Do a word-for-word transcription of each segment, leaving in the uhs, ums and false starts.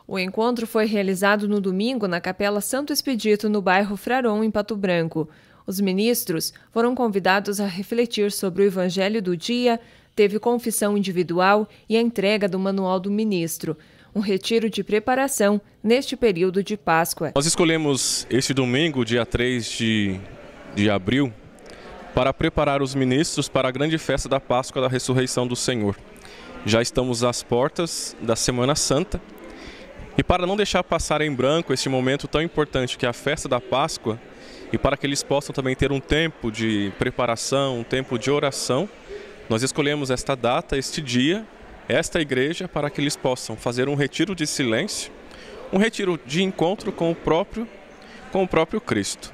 O encontro foi realizado no domingo na Capela Santo Expedito, no bairro Fraron, em Pato Branco. Os ministros foram convidados a refletir sobre o Evangelho do dia, teve confissão individual e a entrega do Manual do Ministro, um retiro de preparação neste período de Páscoa. Nós escolhemos este domingo, dia três de, de abril, para preparar os ministros para a grande festa da Páscoa da Ressurreição do Senhor. Já estamos às portas da Semana Santa. E para não deixar passar em branco este momento tão importante que é a festa da Páscoa, e para que eles possam também ter um tempo de preparação, um tempo de oração, nós escolhemos esta data, este dia, esta igreja, para que eles possam fazer um retiro de silêncio, um retiro de encontro com o próprio, com o próprio Cristo.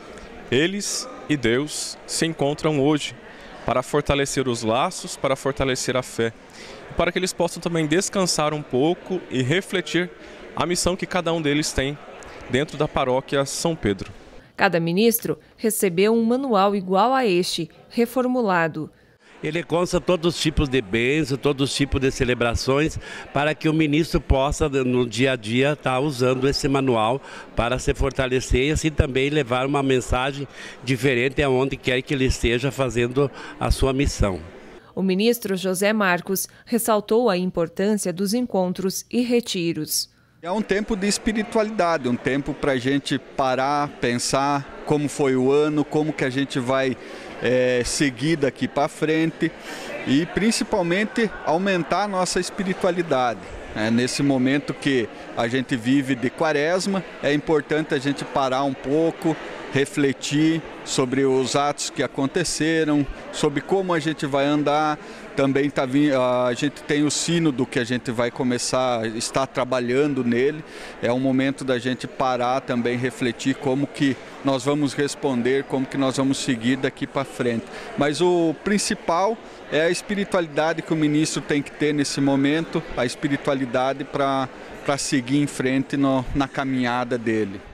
Eles e Deus se encontram hoje para fortalecer os laços, para fortalecer a fé, para que eles possam também descansar um pouco e refletir a missão que cada um deles tem dentro da paróquia São Pedro. Cada ministro recebeu um manual igual a este, reformulado. Ele consta todos os tipos de bênçãos, todos os tipos de celebrações, para que o ministro possa, no dia a dia, estar usando esse manual para se fortalecer e assim também levar uma mensagem diferente aonde quer que ele esteja fazendo a sua missão. O ministro José Marcos ressaltou a importância dos encontros e retiros. É um tempo de espiritualidade, um tempo para a gente parar, pensar como foi o ano, como que a gente vai é, seguir daqui para frente e principalmente aumentar a nossa espiritualidade. É, nesse momento que a gente vive de quaresma, é importante a gente parar um pouco, refletir sobre os atos que aconteceram, sobre como a gente vai andar. Também tá, a gente tem o sínodo que a gente vai começar a estar trabalhando nele. É um momento da gente parar também, refletir como que nós vamos responder, como que nós vamos seguir daqui para frente. Mas o principal é a espiritualidade que o ministro tem que ter nesse momento, a espiritualidade para para seguir em frente no, na caminhada dele.